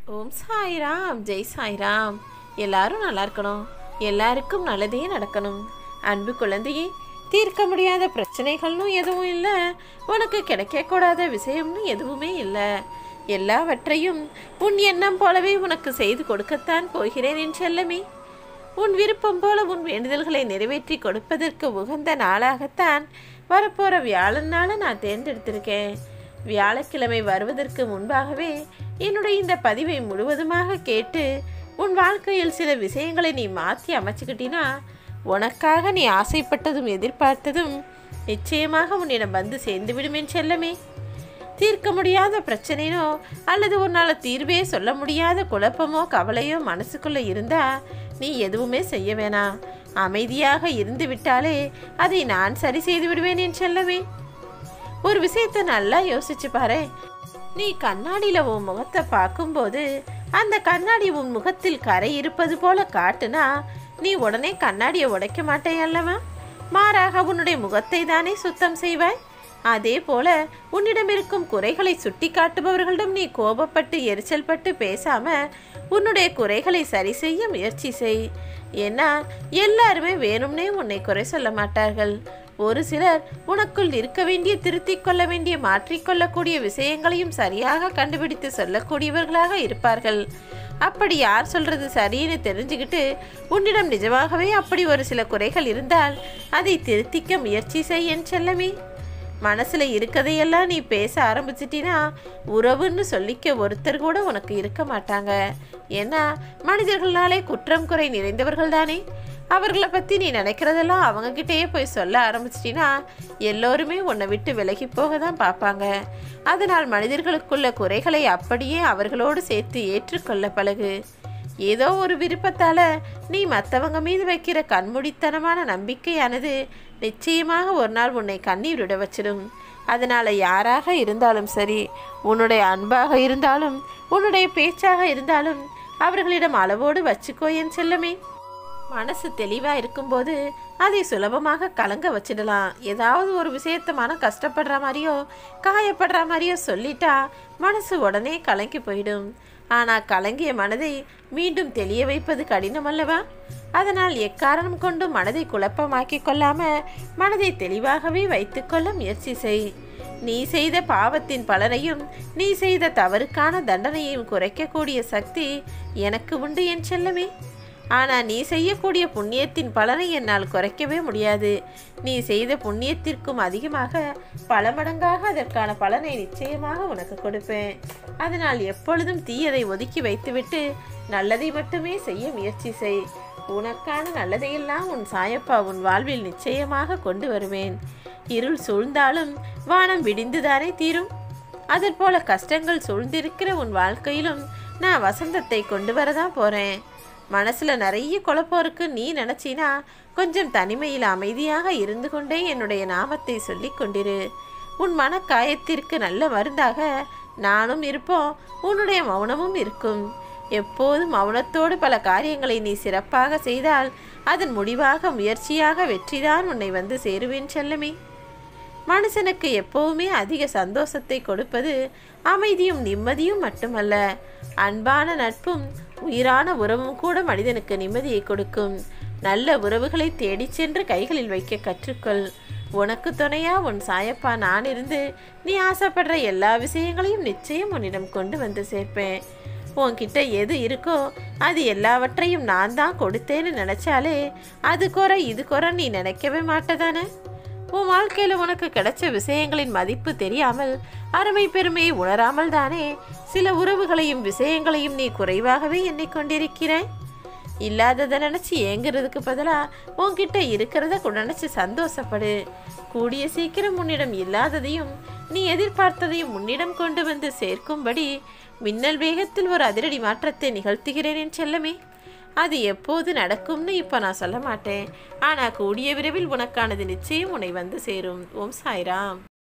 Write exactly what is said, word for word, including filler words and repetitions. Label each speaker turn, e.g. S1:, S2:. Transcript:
S1: ஓம் சாய்ராம், ஜெய் சாய்ராம். எல்லாரும் நல்லா இருக்கணும், எல்லாருக்கும் நல்லதே நடக்கணும். அன்பு குழந்தையே, தீர்க்க முடியாத பிரச்சனைகள்னு எதுவும் இல்லை, உனக்கு கிடைக்கக்கூடாத விஷயம்னு எதுவுமே இல்லை. எல்லாவற்றையும் உன் எண்ணம் போலவே உனக்கு செய்து கொடுக்கத்தான் போகிறேன் என் செல்லமே. உன் விருப்பம் போல உன் வேண்டுதல்களை நிறைவேற்றி கொடுப்பதற்கு உகந்த நாளாகத்தான் வரப்போகிற வியாழன் நாளை நான் தேர்ந்தெடுத்திருக்கேன். வியாழக்கிழமை வருவதற்கு முன்பாகவே என்னுடைய இந்த பதிவை முழுவதுமாக கேட்டு உன் வாழ்க்கையில் சில விஷயங்களை நீ மாற்றி அமைச்சுக்கிட்டினா உனக்காக நீ ஆசைப்பட்டதும் எதிர்பார்த்ததும் நிச்சயமாக உன்னிடம் வந்து சேர்ந்து விடுமேன் செல்லமே. தீர்க்க முடியாத பிரச்சனையோ அல்லது உன்னால் தீர்வே சொல்ல முடியாத குழப்பமோ கவலையோ மனசுக்குள்ளே இருந்தால் நீ எதுவுமே செய்ய வேணாம். அமைதியாக இருந்து விட்டாலே அதை நான் சரி செய்து விடுவேன் என் செல்லமே. ஒரு விஷயத்தை நல்லா யோசிச்சு பாரு. நீ கண்ணாடியில் உன் முகத்தை பார்க்கும்போது அந்த கண்ணாடி உன் முகத்தில் கரை இருப்பது போல காட்டுனா நீ உடனே கண்ணாடியை உடைக்க மாட்டே அல்லவா? மாறாக உன்னுடைய முகத்தை தானே சுத்தம் செய்வாய். அதே போல உன்னிடம் இருக்கும் குறைகளை சுட்டி காட்டுபவர்களிடம் நீ கோபப்பட்டு எரிச்சல் பட்டு பேசாம உன்னுடைய குறைகளை சரி செய்ய முயற்சி செய். ஏன்னா எல்லாருமே வேணும்னே உன்னை குறை சொல்ல மாட்டார்கள். ஒரு சிலர் உனக்குள் இருக்க வேண்டிய திருத்திக் கொள்ள வேண்டிய மாற்றிக்கொள்ளக்கூடிய விஷயங்களையும் சரியாக கண்டுபிடித்து சொல்லக்கூடியவர்களாக இருப்பார்கள். அப்படி யார் சொல்றது சரின்னு தெரிஞ்சுக்கிட்டு உன்னிடம் நிஜமாகவே அப்படி ஒரு சில குறைகள் இருந்தால் அதை திருத்திக்க முயற்சி செய் என் செல்லமே. மனசுல இருக்கதையெல்லாம் நீ பேச ஆரம்பிச்சிட்டினா உறவுன்னு சொல்லிக்க ஒருத்தர் கூட உனக்கு இருக்க மாட்டாங்க. ஏன்னா மனிதர்களாலே குற்றம் குறை நிறைந்தவர்கள் தானே. அவர்களை பற்றி நீ நினைக்கிறதெல்லாம் அவங்கக்கிட்டேயே போய் சொல்ல ஆரம்பிச்சிட்டினா எல்லோருமே உன்னை விட்டு விலகி போக தான் பார்ப்பாங்க. அதனால் மனிதர்களுக்குள்ள குறைகளை அப்படியே அவர்களோடு சேர்த்து ஏற்றுக்கொள்ள பழகு. ஏதோ ஒரு விருப்பத்தால் நீ மற்றவங்க மீது வைக்கிற கண்மூடித்தனமான நம்பிக்கையானது நிச்சயமாக ஒரு நாள் உன்னை கண்ணீர் விட வச்சிடும். அதனால் யாராக இருந்தாலும் சரி, உன்னுடைய அன்பாக இருந்தாலும் உன்னுடைய பேச்சாக இருந்தாலும் அவர்களிடம் அளவோடு வச்சுக்கோ என் செல்லமே. மனசு தெளிவாக இருக்கும்போது அதை சுலபமாக கலங்க வச்சிடலாம். ஏதாவது ஒரு விஷயத்த மனம் கஷ்டப்படுற மாதிரியோ காயப்படுற மாதிரியோ சொல்லிட்டா மனசு உடனே கலங்கி போயிடும். ஆனால் கலங்கிய மனதை மீண்டும் தெளிய வைப்பது கடினம் அல்லவா? அதனால் எக்காரணம் கொண்டு மனதை குழப்பமாக்கி கொள்ளாம மனதை தெளிவாகவே வைத்துக்கொள்ள முயற்சி செய். நீ செய்த பாவத்தின் பலனையும் நீ செய்த தவறுக்கான தண்டனையையும் குறைக்கக்கூடிய சக்தி எனக்கு உண்டு என் செல்லமே. ஆனால் நீ செய்யக்கூடிய புண்ணியத்தின் பலனை என்னால் குறைக்கவே முடியாது. நீ செய்த புண்ணியத்திற்கும் அதிகமாக பல மடங்காக அதற்கான பலனை நிச்சயமாக உனக்கு கொடுப்பேன். அதனால் எப்பொழுதும் தீயதை ஒதுக்கி வைத்துவிட்டு நல்லதை மட்டுமே செய்ய முயற்சி செய். உனக்கான நல்லதையெல்லாம் உன் சாயப்பா உன் வாழ்வில் நிச்சயமாக கொண்டு வருவேன். இருள் சூழ்ந்தாலும் வானம் விடிந்துதானே தீரும். அதற்போல கஷ்டங்கள் சூழ்ந்திருக்கிற உன் வாழ்க்கையிலும் நான் வசந்தத்தை கொண்டு வரதான் போகிறேன். மனசில் நிறைய குழப்பம் இருக்கு நீ நினச்சினா கொஞ்சம் தனிமையில் அமைதியாக இருந்து கொண்டே என்னுடைய நாமத்தை சொல்லி கொண்டிரு. உன் மன காயத்திற்கு நல்ல மருந்தாக நானும் இருப்போம், உன்னுடைய மௌனமும் இருக்கும். எப்போதும் மௌனத்தோடு பல காரியங்களை நீ சிறப்பாக செய்தால் அதன் முடிவாக முயற்சியாக வெற்றிதான் உன்னை வந்து சேருவேன் செல்லமே. மனுஷனுக்கு எப்போவுமே அதிக சந்தோஷத்தை கொடுப்பது அமைதியும் நிம்மதியும் மட்டுமல்ல, அன்பான நட்பும் உயிரான உறவும் கூட மனிதனுக்கு நிம்மதியை கொடுக்கும். நல்ல உறவுகளை தேடி சென்று கைகளில் வைக்க கற்றுக்கொள். உனக்கு துணையா உன் சாயப்பா நான் இருந்து நீ ஆசைப்படுற எல்லா விஷயங்களையும் நிச்சயம் உன்னிடம் கொண்டு வந்து சேர்ப்பேன். உன்கிட்ட எது இருக்கோ அது எல்லாவற்றையும் நான் தான் கொடுத்தேன்னு நினச்சாலே அது குறை இது குறை நீ நினைக்கவே மாட்டதானே. உன் வாழ்க்கையில் உனக்கு கிடைச்ச விஷயங்களின் மதிப்பு தெரியாமல் அருமை பெருமையை உணராமல் தானே சில உறவுகளையும் விஷயங்களையும் நீ குறைவாகவே எண்ணிக்கொண்டிருக்கிறாய். இல்லாததை நினச்சி ஏங்குறதுக்கு பதிலாக உன்கிட்ட இருக்கிறத நினச்சி சந்தோஷப்படு. கூடிய சீக்கிரம் உன்னிடம் இல்லாததையும் நீ எதிர்பார்த்ததையும் உன்னிடம் கொண்டு வந்து சேர்க்கும்படி மின்னல் வேகத்தில் ஒரு அதிரடி மாற்றத்தை நிகழ்த்துகிறேன் என் செல்லமே. அது எப்போது நடக்கும்னு இப்போ நான் சொல்ல மாட்டேன். ஆனால் கூடிய விரைவில் உனக்கானது நிச்சயம் உன்னை வந்து சேரும். ஓம் சாய்ராம்.